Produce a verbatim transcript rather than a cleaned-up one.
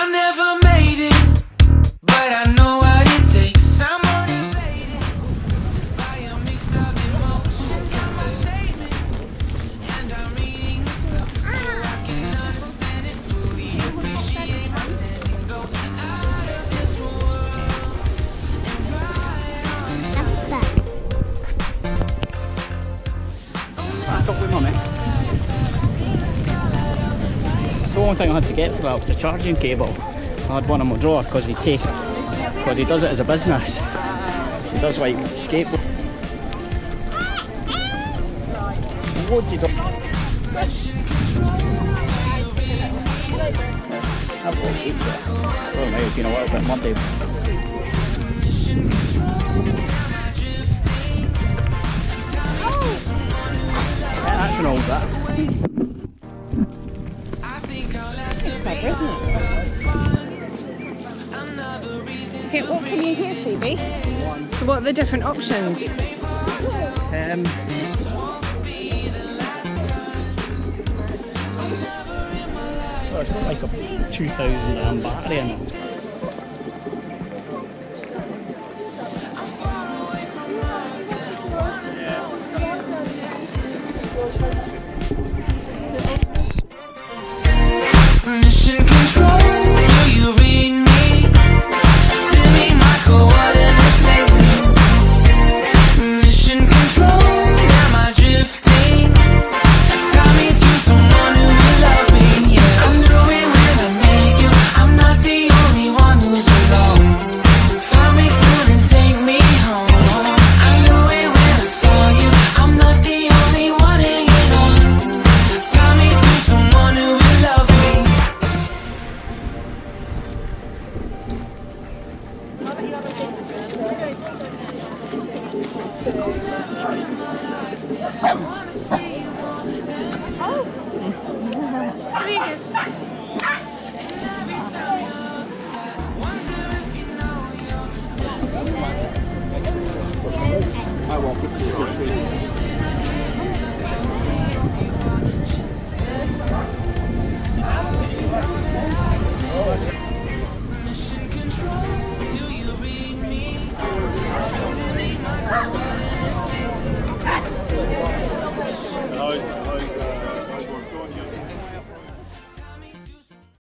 I never made it, but I know what it takes. I'm motivated by a mix of emotion. Got my statement, and I'm reading the stuff so I can understand it fully. Appreciate my standing, go out of this world and ride on. Back up with mummy. The one thing I had to get for that was a charging cable. I had one in my drawer because he'd take because he does it as a business. He does like skateboard. Loads of dog. I've got eight there. Well, now it's been a little bit muddy. Yeah, that's an old that. Okay, what can you hear, Phoebe? So what are the different options? Um, well, it's got like a two thousand amp battery in it. Mission control, do you read me? Send me my coordinates lately. Mission control, am I drifting? Tie me to someone who will love me, yeah. I know it when I make you. I'm not the only one who's alone. Find me soon and take me home. I know it when I saw you. I'm not the only one hanging on. Tie me to someone who will love me. I walk up to the street.